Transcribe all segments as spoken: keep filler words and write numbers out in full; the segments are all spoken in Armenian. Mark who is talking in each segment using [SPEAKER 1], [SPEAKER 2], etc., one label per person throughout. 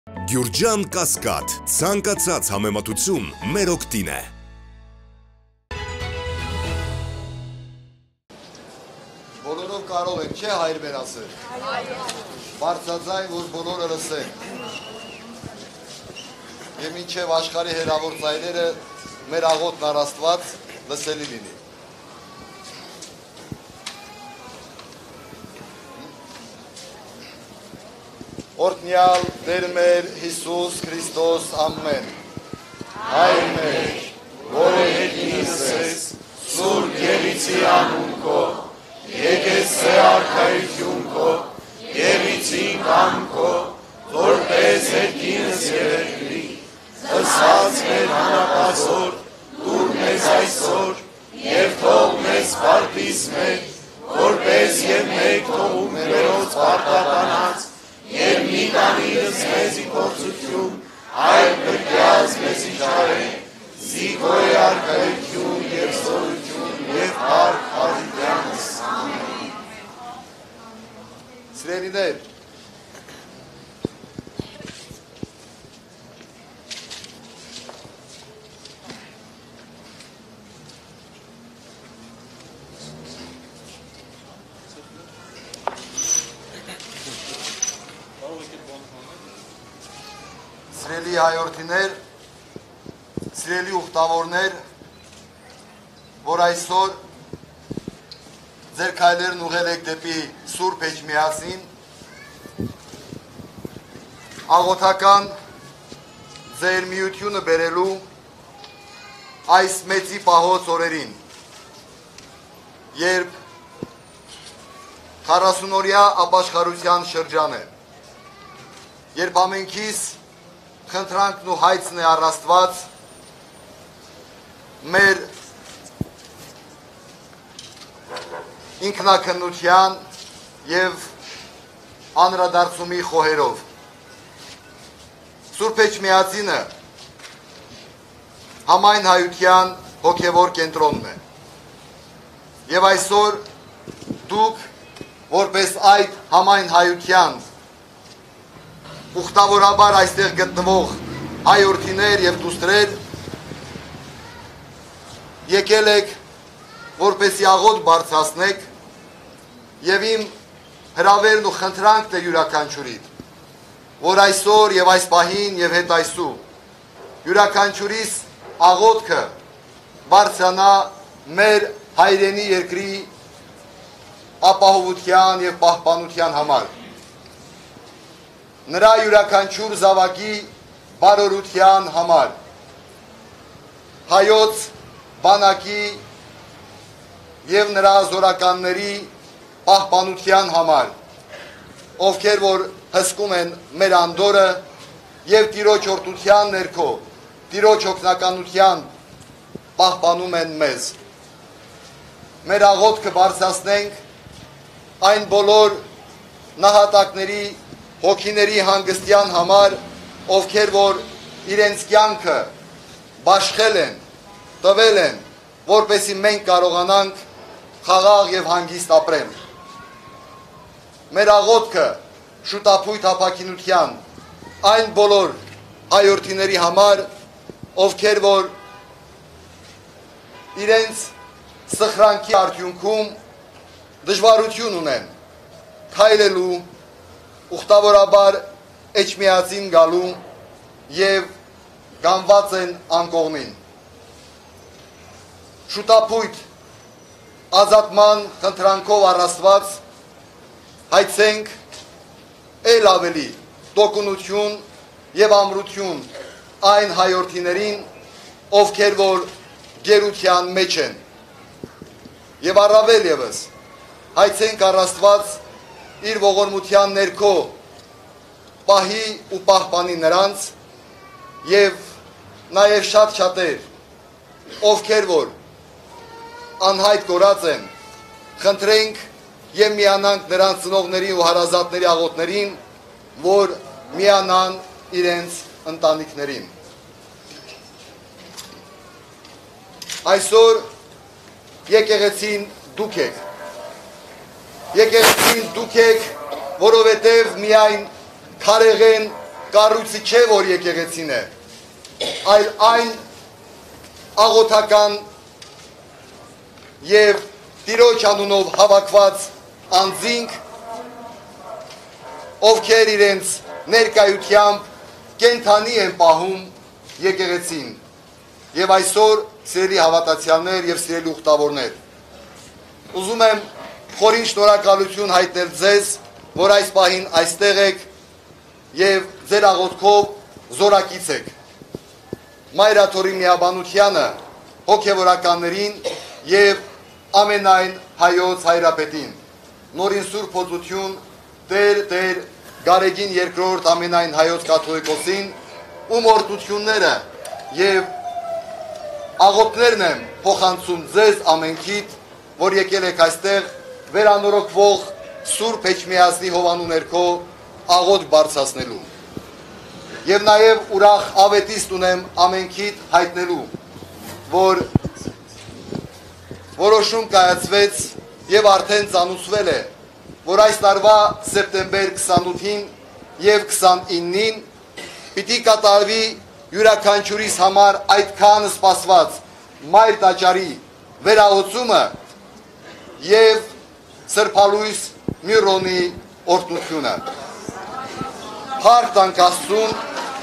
[SPEAKER 1] Գյուրջան Կասկադ, ցանկացած համեմատություն մեր օգտին է։
[SPEAKER 2] Բոլորով կարող ենք, չէ՞ հայր մեր ասել։ Բարձրաձայն, որ բոլորը լսեն։ Եվ մինչև աշխարհի հեռավոր ձայները մեր աղոթն առ Աստված լսելի լինի։ Օրհնյալ Տեր մեր Հիսուս Քրիստոս ամեն։ Հայր մեր, որը եկինս ես, Սուրբ Եղիցի անուն քո, եկես սե արքայություն քո, Եղիցին կամ քո, որպես եկինս երեքրի, զսած մեր հանապազոր, դուր մեզ այսօր, և թող մեզ պարտիս մեր, որպես և մեկ թողում մերոց պարտականած, և մի կանիրս մեզի կործություն, այլ կրկյազ մեզի շարեն, զիգոյ արկայություն և զորություն և հարկ հազիտյանս։ Սիրելիներ, Սիրելի հայորդիներ, սիրելի ուխտավորներ, որ այսօր ձեր քայլերն ուղղել եք դեպի Սուրբ Էջմիածին, աղոթական ձեր միությունը բերելու այս մեծի պահոց օրերին, երբ քառասունօրյա ապաշխարության շրջան է, երբ ամենքիս խնդրանքն ու հայցն է առ Աստված մեր ինքնակնության և անդրադարձումի խոհերով։ Սուրբ Էջմիածինը համայն հայության հոգևոր կենտրոնն է։ Եվ այսօր դուք, որպես այդ համայն հայության ուխտավորաբար այստեղ գտնվող հայորդիներ և դուստրեր, եկել եք, որպեսի աղոթ բարձրացնեք և իմ հրավերն ու խնդրանքն է յուրաքանչյուրիդ, որ այսօր և այս պահին և հետ այսու յուրաքանչյուրիս աղոթքը բարձրանա մեր հայրենի երկրի ապահովության և պահպանության համար, նրա յուրաքանչյուր զավակի բարօրության համար, հայոց բանակի և նրա զորականների պահպանության համար, ովքեր որ հսկում են մեր անդորը և Տիրոջ օրհնության ներքո, Տիրոջ օգնականության պահպանում են մեզ։ Մեր աղոթքը բարձրացնենք այն բոլոր նահատակների հոգիների հանգստյան համար, ովքեր որ իրենց կյանքը բաշխել են, տվել են, որպեսզի մենք կարողանանք խաղաղ և հանգիստ ապրել։ Մեր աղոթքը շուտափույթ ապաքինության այն բոլոր հայորդիների համար, ովքեր որ իրենց սխրանքի արդյունքում դժվարություն ունեն քայլելու, ուխտավորաբար Էջմիածին գալու և գանված են անկողնին։ Շուտափույթ ազատման խնդրանքով առ Աստված հայցենք էլ ավելի տոկունություն և ամրություն այն հայորդիներին, ովքեր որ գերության մեջ են, և առավել ևս հայցենք առ Աստված իր ողորմության ներքո պահի ու պահպանի նրանց և նաև շատ շատեր, ովքեր որ անհայտ կորած են, խնդրենք և միանանք նրանց ծնողների ու հարազատների աղոթներին, որ միանան իրենց ընտանիքներին։ Այսօր եկեղեցին դուք եք, եկեղեցին դուք եք, որովհետև միայն քարեղեն կառույցը չէ, որ եկեղեցին է, այլ այն աղոթական եւ Տիրոջ անունով հավաքված անձինք, ովքեր իրենց ներկայությամբ կենթանի են պահում եկեղեցին։ Եվ այսօր սիրելի հավատացյալներ եւ սիրելի ուխտավորներ, ուզում եմ խորին շնորհակալություն հայտնել ձեզ, որ այս պահին այստեղ եք եւ ձեր աղոթքով զորակից եք Մայրաթորի միաբանությանը, հոգևորականներին եւ ամենայն հայոց հայրապետին, նորին Սուրբ Օծություն Տեր Տեր Գարեգին երկրորդ ամենայն հայոց կաթողիկոսին, ում օրդությունները եւ աղոթներն եմ փոխանցում ձեզ ամենքիդ, որ եկել եք այստեղ վերանորոգվող Սուրբ Էջմիածնի հովանու ներքո աղոթք բարձրացնելու։ Եվ նաեւ ուրախ ավետիստ ունեմ ամենքիդ հայտնելու, որ որոշում կայացվեց եւ արդեն ծանուցվել է, որ այս տարվա սեպտեմբեր քսանութին եւ քսանինին պիտի կատարվի յուրաքանչյուրիս համար այդքան սպասված Մայր տաճարի վերահոսումը եւ Սրբալույս Միրոնի օրհնությունը։ Փառք տանք Աստծուն,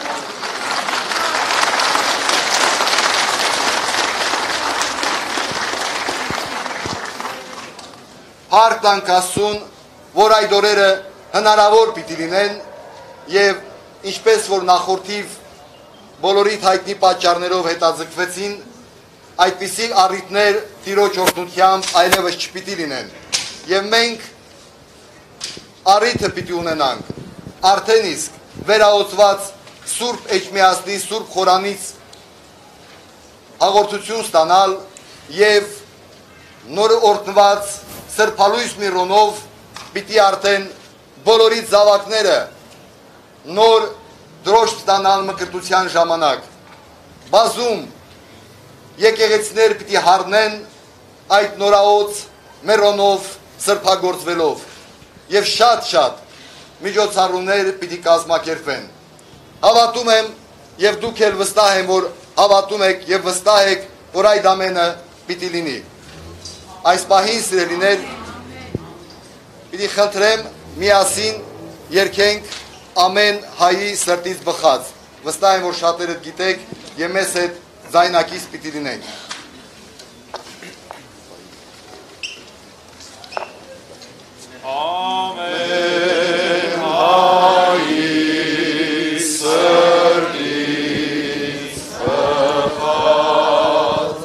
[SPEAKER 2] Փառք տանք Աստծուն, որ այդ օրերը հնարավոր պիտի լինեն եւ ինչպես որ նախորդիվ բոլորիդ հայտնի պատճառներով հետաձգվեցին, այդպիսի առիթներ Տիրոջ օրհնությամբ այլևս չպիտի լինեն։ Եվ մենք առիթը պիտի ունենանք արդեն իսկ վերահոսված Սուրբ Էջմիածնի Սուրբ Խորանից հաղորդություն ստանալ եւ նոր օրհնված Սրբալույս Միրոնով պիտի արդեն բոլորի զավակները նոր դրոշտ ստանալ մկրտության ժամանակ։ Բազում եկեղեցիներ պիտի հառնեն այդ նորաոց Միրոնով սրբագործվելով եւ շատ-շատ միջոցառումներ պիտի կազմակերպվեն։ Հավատում եմ եւ դուք էլ վստահ եմ, որ հավատում եք եւ վստահ եք, որ այդ ամենը պիտի լինի։ Այս պահին սիրելիներ, պիտի խնդրեմ միասին երգենք ամեն հայի սրտից բխած։ Վստահ եմ, որ շատերդ գիտեք եւ մեզ հետ ձայնակից պիտի լինենք։ Ամեն հայի սրտից բխած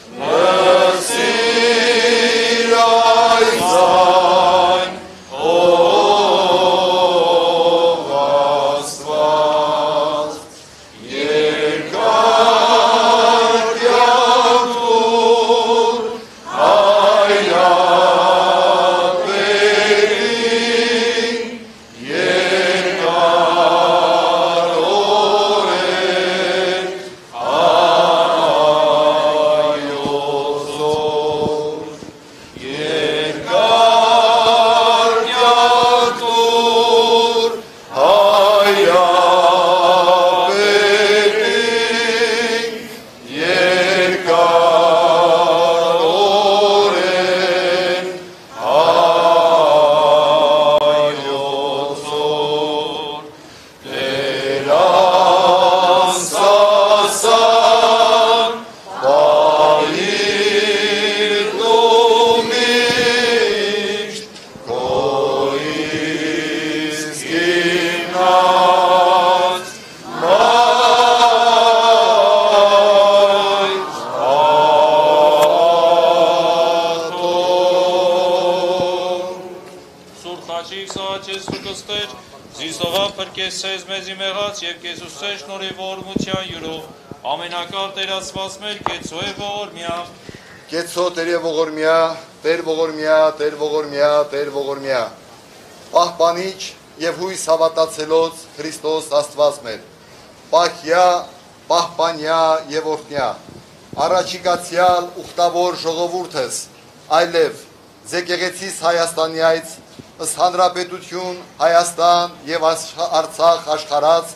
[SPEAKER 3] Քեզ մեզի մեղած եւ Քեզուսե շնորհիվ օրհնության յուրով ամենակալ Տերացված մեր Քեցո է ողորմյա
[SPEAKER 2] Քեցո Տերը ողորմյա Տեր ողորմյա Տեր ողորմյա Տեր ողորմյա Պահպանիչ եւ հույս հավատացելոց Քրիստոս Աստված մեր Պահյա պահպանյա եւ օրհնյա առաջիկացյալ ուխտավոր ժողովուրդս այլև Ձեկեղեցիս Հայաստանի այց ըստ հանրապետություն Հայաստան եւ Արցախ աշխարհած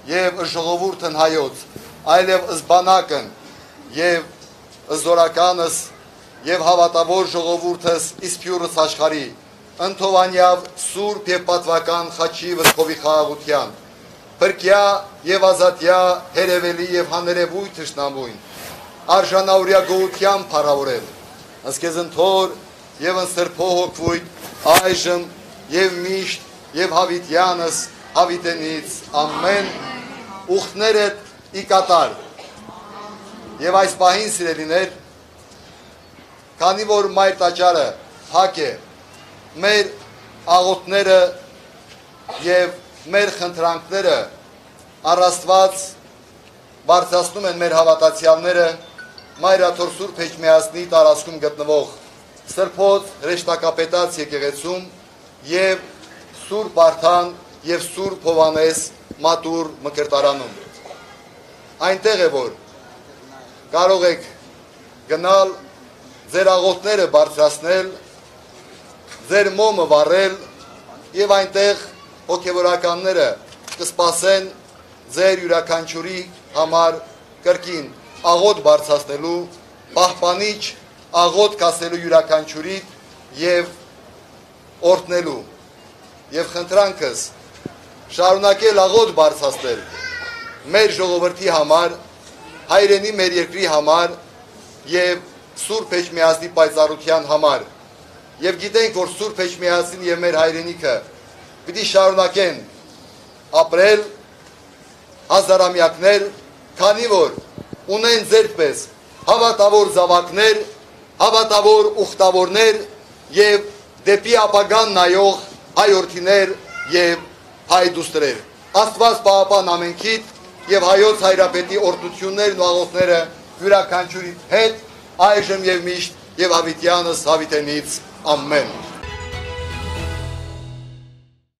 [SPEAKER 2] եւ ժողովուրդն հայոց, այլև ըսբանակն եւ զորականս եւ հավատավոր ժողովուրդս իսփյուրս աշխարհի ընթովանյավ սուրբ եւ պատվական խաչի վսկովի խաղաղության բրկյա եւ ազատյա հերևելի եւ հանրևույթ թշնամույն արժանաուրյա գոհության փառավորել ըսկեզն թոր եւ ընսրբո հոգվույթ այժմ եւ միշտ եւ հավիտյանս հավիտենից ամեն ուխտներդ ի կատար եւ այս պահին սիրելիներ քանի որ մայր տաճարը փակ է մեր աղոթները եւ մեր խնդրանքները առաստված բարձրացնում են մեր հավատացյալները Մայրաթոր Սուրբ Էջմիածնի տարածքում գտնվող Սրբոց հրեշտակապետած եկեղեցում եւ Սուրբ Վարդան եւ Սուրբ Հովանես մատուր մկրտարանում այնտեղ է որ կարող եք գնալ ձեր աղոթները բարձրացնել ձեր մոմը վառել եւ այնտեղ հոգեվորականները կսպասեն ձեր յուրաքանչյուրի համար կրկին աղոթ բարձրացնելու պահպանիչ աղոթ կասելու յուրաքանչյուրի եւ օրհնելու եւ խնդրանքս շարունակել աղոթ բարձրացնել մեր ժողովրդի համար հայրենի մեր երկրի համար եւ Սուրբ Էջմիածնի պայծառության համար եւ գիտենք որ Սուրբ Էջմիածնին եւ մեր հայրենիքը պիտի շարունակեն ապրել հազարամյակներ քանի որ ունեն ձերպես հավատավոր զավակներ հավատավոր ուխտավորներ եւ դեպի ապագան նայող հայորդիներ եւ հայ դուստրեր Աստված պահապան ամենքիդ եւ հայոց հայրապետի օրհնություններն ու աղոթները յուրաքանչյուրի հետ այժմ եւ միշտ եւ հավիտյանս հավիտենից ամեն